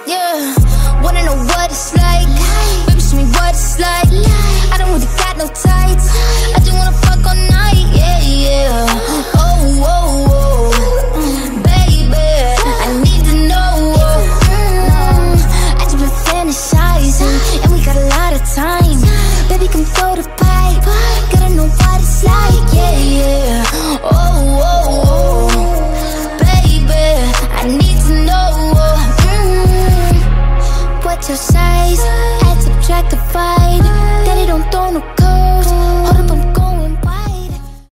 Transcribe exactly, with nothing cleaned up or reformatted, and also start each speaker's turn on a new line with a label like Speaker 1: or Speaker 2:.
Speaker 1: Yeah, wanna know what it's like? Baby, show me what it's like. I don't really got no tights. I just wanna fuck all night. Yeah, yeah. Oh, oh, oh, baby, I need to know. Mm, I just been fantasizing, and we got a lot of time. Baby, come throw the pipe. Gotta know what it's like. Yeah, yeah. Oh, oh, oh, baby, I need to know. Mm, what's your size? Add, subtract, divide. Daddy don't throw no